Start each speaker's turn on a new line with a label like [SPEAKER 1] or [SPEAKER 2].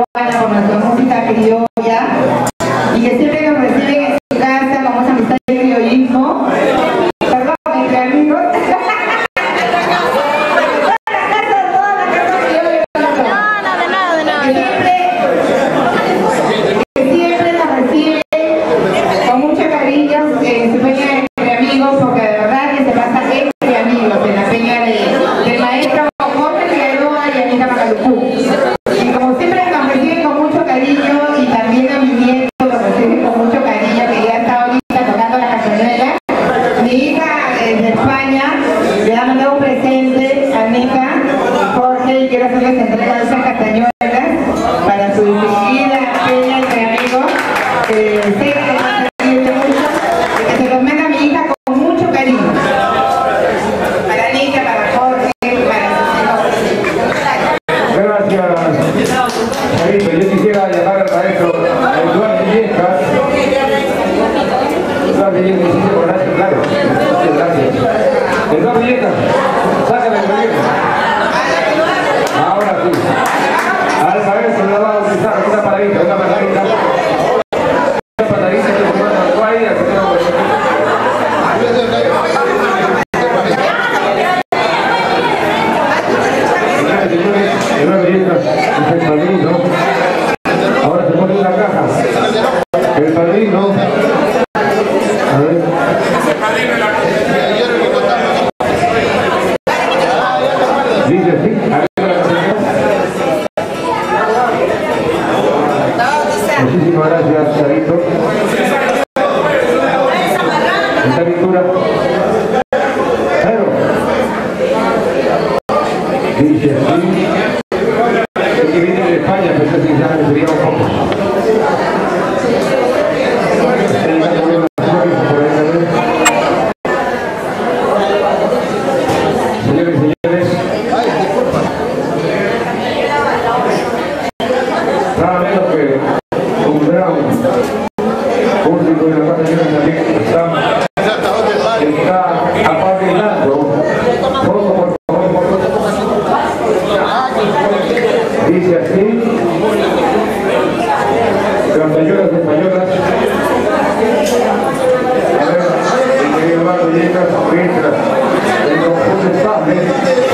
[SPEAKER 1] España por nuestra música criolla y que siempre nos reciben en su casa con mucha amistad y criollismo. Perdón, entre amigos. Siempre nos reciben con mucho cariño en su peña entre amigos, porque de verdad que se pasa entre amigos en la peña del maestro Jorge Figueroa y Anita Macalucú. Y como siempre nos reciben con mucho cariño, y también a mi nieto nos reciben con mucho cariño, que ya está ahorita tocando la castañuela. Mi hija de España le ha mandado un presente a Anita, Jorge, y quiero hacerles entrega de esas castañuelas para su distinguida peña entre amigos. Sé que les va a servir mucho y que se los manda a mi hija con mucho cariño. Para Anita, para Jorge, para sus hijos.
[SPEAKER 2] Gracias, Marito. Yo quisiera llamar al maestro Eduardo Villegas. Eduardo Villegas, sí, Horacio, claro. Muchas gracias. Eduardo Villegas, sácale el proyecto. Ahora sí. Al maestro le va a utilizar una paradita, una paradita. Una paradita que se pone al guay, así que no. Eduardo Villegas es el padrino. Ahora se pone una caja. El padrino. A ver. Dice así. Muchísimas gracias, Charito. Esta pintura. Pero. Dice así. El que viene de España, pues así ya sería un poco. Señores y señores, nada menos que un gran público de la Casa también está apadrinando. Por favor. Dice así, castañuelas españolas. A ver, el querido Eduardo Villegas, mientras el conjunto estable